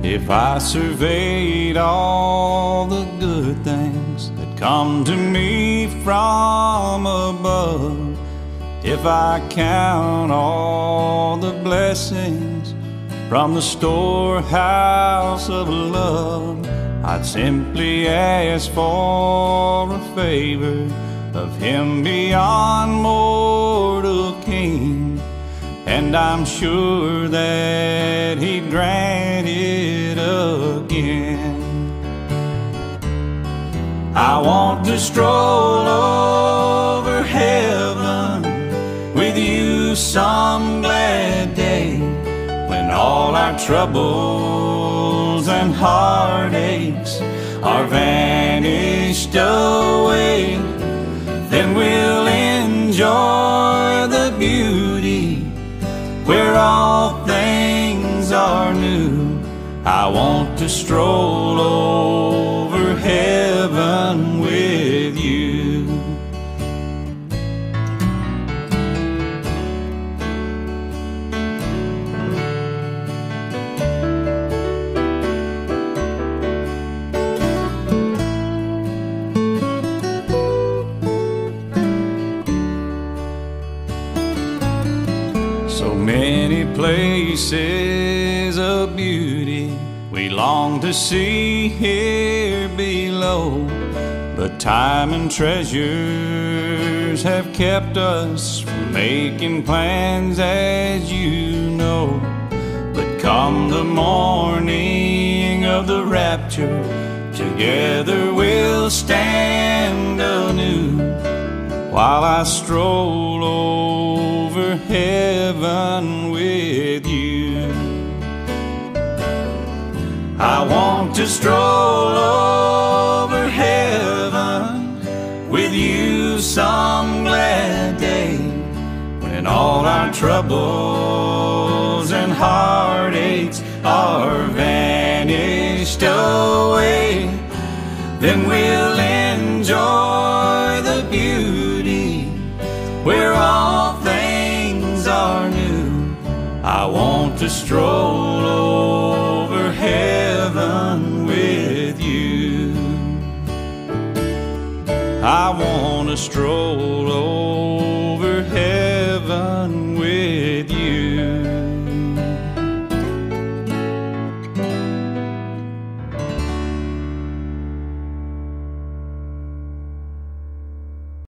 If I surveyed all the good things that come to me from above, if I count all the blessings from the storehouse of love, I'd simply ask for a favor of Him beyond mortal king, and I'm sure that He'd grant it again. I want to stroll over heaven with you some glad day, when all our troubles and heartaches are vanished away. Then we'll enjoy the beauty where all things are new. I want to stroll over heaven with you. So many places of beauty we long to see here below, but time and treasures have kept us from making plans, as you know. But come the morning of the rapture, together we'll stand anew, while I stroll over heaven with you. I want to stroll over heaven with you some glad day, when all our troubles and heartaches are vanished away. Then we'll enjoy the beauty where all things are new. I want to stroll over heaven with you. I want to stroll over